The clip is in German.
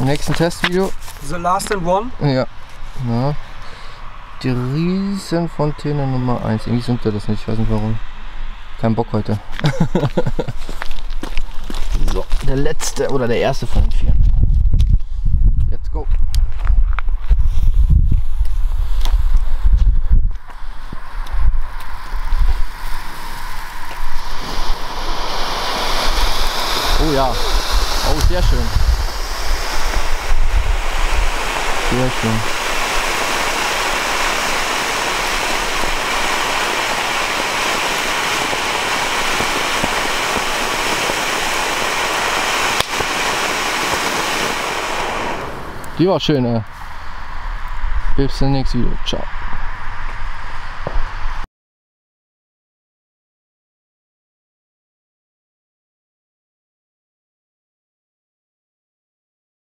Im nächsten Testvideo. The last and one. Ja. Na, die Riesenfontäne Nummer 1. Irgendwie singt er das nicht, ich weiß nicht warum. Kein Bock heute. So, der letzte oder der erste von den 4. Let's go. Oh ja. Oh, sehr schön. Sehr schön. Die war schön, ey. Bis zum nächsten Video. Ciao.